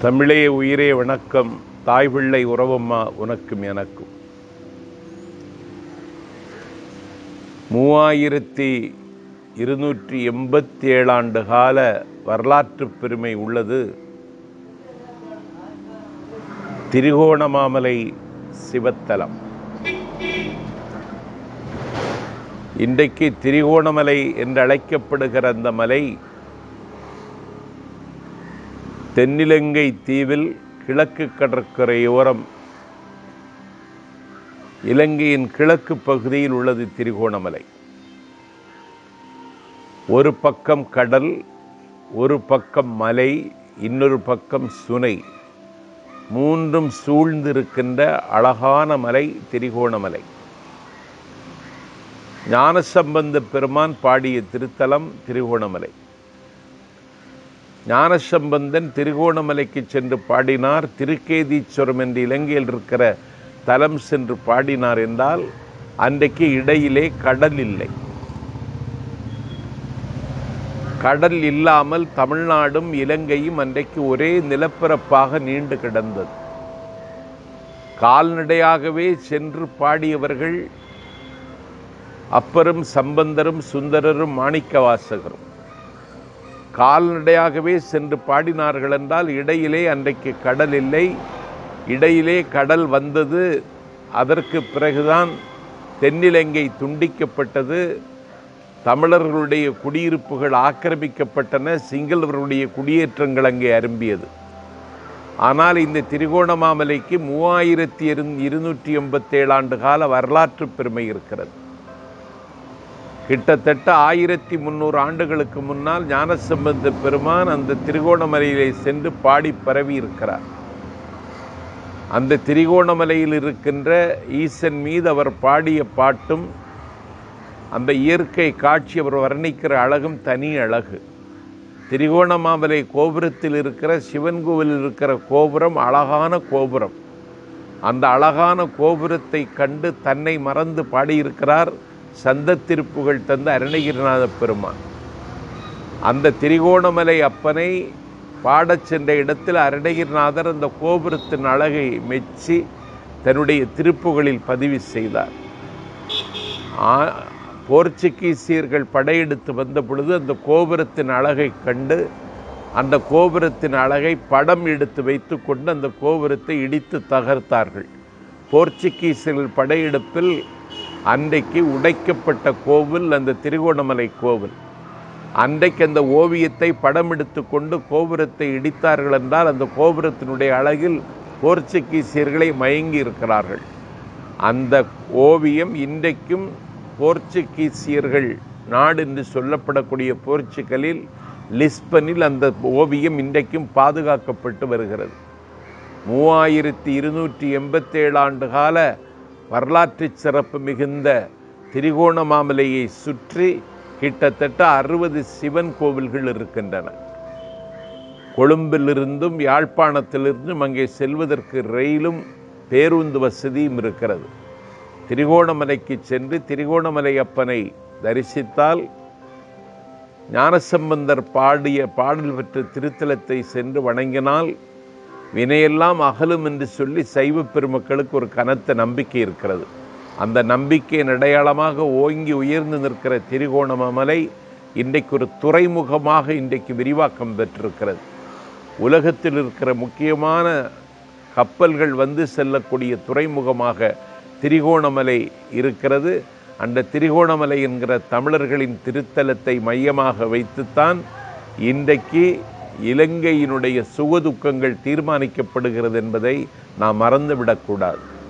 தமிழே உயிரே வணக்கம். தாய் பிள்ளை உறவம்மா உனக்கும் எனக்கும். 3287 ஆண்டு கால வரலாற்று பெருமை உள்ளது திரிகோணமாமலை சிவத்தலம். இன்றைக்கு திரிகோணமலை என்று அழைக்கப்படுகிற அந்த மலை தென்னிலங்கை தீவில் கிழக்கு கடற்கரையோரம் இலங்கையின் கிழக்கு பகுதியில் உள்ளது திரிகோணமலை. ஒரு பக்கம் கடல், ஒரு பக்கம் மலை, இன்னொரு பக்கம் சுனை, மூன்றும் சூழ்ந்திருக்கின்ற அழகான மலை திரிகோணமலை. ஞானசம்பந்த பெருமான் பாடிய திருத்தலம் திரிகோணமலை. ஞானசம்பந்தன் திரிகோணமலைக்கு சென்று பாடினார். திருக்கேதீஸ்வரம் என்று இலங்கையில் இருக்கிற தலம் சென்று பாடினார் என்றால் அன்றைக்கு இடையிலே கடல் இல்லை. கடல் இல்லாமல் தமிழ்நாடும் இலங்கையும் அன்றைக்கு ஒரே நிலப்பரப்பாக நீண்டு கிடந்தது. கால்நடையாகவே சென்று பாடியவர்கள் அப்பரும் சம்பந்தரும் சுந்தரரும் மாணிக்கவாசகரும். கால்நடையாகவே சென்று பாடினார்கள் என்றால் இடையிலே அன்றைக்கு கடல் இல்லை. இடையிலே கடல் வந்தது. அதற்கு பிறகுதான் தென்னிலங்கை துண்டிக்கப்பட்டது. தமிழர்களுடைய குடியிருப்புகள் ஆக்கிரமிக்கப்பட்டன. சிங்களவர்களுடைய குடியேற்றங்கள் அங்கே அரும்பியது. ஆனால் இந்த திரிகோணமாமலைக்கு 3287 ஆண்டு கால வரலாற்று பெருமை இருக்கிறது. கிட்டத்தட்ட 1300 ஆண்டுகளுக்கு முன்னால் ஞானசம்பந்த பெருமான் அந்த திரிகோணமலையிலே சென்று பாடி பரவி இருக்கிறார். அந்த திரிகோணமலையில் இருக்கின்ற ஈசன் மீது அவர் பாடிய பாட்டும் அந்த இயற்கை காட்சி அவர் வர்ணிக்கிற அழகும் தனி அழகு. திரிகோணமாமலை கோபுரத்தில் இருக்கிற சிவன் கோவிலில் இருக்கிற கோபுரம் அழகான கோபுரம். அந்த அழகான கோபுரத்தை கண்டு தன்னை மறந்து பாடியிருக்கிறார் சந்த திருப்புகள் தந்த அருணகிரிநாத பெருமான். அந்த திரிகோணமலை அப்பனை பாடச் சென்ற இடத்தில் அருணகிரிநாதர் அந்த கோபுரத்தின் அழகை மெச்சி தன்னுடைய திருப்புகளில் பதிவு செய்தார். போர்ச்சுகீசியர்கள் படையெடுத்து வந்த பொழுது அந்த கோபுரத்தின் அழகை கண்டு அந்த கோபுரத்தின் அழகை படம் எடுத்து வைத்து கொண்டு அந்த கோபுரத்தை இடித்து தகர்த்தார்கள். போர்ச்சுகீசியர்கள் படையெடுப்பில் அன்றைக்கு உடைக்கப்பட்ட கோவில் அந்த திரிகோணமலை கோவில். அன்றைக்கு அந்த ஓவியத்தை படம் எடுத்து கொண்டு கோபுரத்தை இடித்தார்கள் என்றால் அந்த கோபுரத்தினுடைய அழகில் போர்ச்சுகீசியர்களை மயங்கி இருக்கிறார்கள். அந்த ஓவியம் இன்றைக்கும் போர்ச்சுகீசியர்கள் நாடு என்று சொல்லப்படக்கூடிய போர்ச்சுகலில் லிஸ்பனில் அந்த ஓவியம் இன்றைக்கும் பாதுகாக்கப்பட்டு வருகிறது. 3287 ஆண்டு கால வரலாற்று சிறப்பு மிகுந்த திரிகோணமாமலையை சுற்றி கிட்டத்தட்ட 60 சிவன் கோவில்கள் இருக்கின்றன. கொழும்பிலிருந்தும் யாழ்ப்பாணத்திலிருந்தும் அங்கே செல்வதற்கு ரயிலும் பேருந்து வசதியும் இருக்கிறது. திரிகோணமலைக்கு சென்று திரிகோணமலை அப்பனை தரிசித்தால் ஞானசம்பந்தர் பாடிய பாடல் பெற்ற திருத்தலத்தை சென்று வணங்கினால் வினையெல்லாம் அகலும் என்று சொல்லி சைவ பெருமக்களுக்கு ஒரு கனத்த நம்பிக்கை இருக்கிறது. அந்த நம்பிக்கையின் அடையாளமாக ஓங்கி உயர்ந்து நிற்கிற திரிகோணமாமலை இன்றைக்கு ஒரு துறைமுகமாக இன்றைக்கு விரிவாக்கம் பெற்றிருக்கிறது. உலகத்தில் இருக்கிற முக்கியமான கப்பல்கள் வந்து செல்லக்கூடிய துறைமுகமாக திரிகோணமலை இருக்கிறது. அந்த திரிகோணமலை என்கிற தமிழர்களின் திருத்தலத்தை மையமாக வைத்துத்தான் இன்றைக்கு இலங்கையினுடைய சுகதுக்கங்கள் தீர்மானிக்கப்படுகிறது என்பதை நாம் மறந்துவிடக்கூடாது.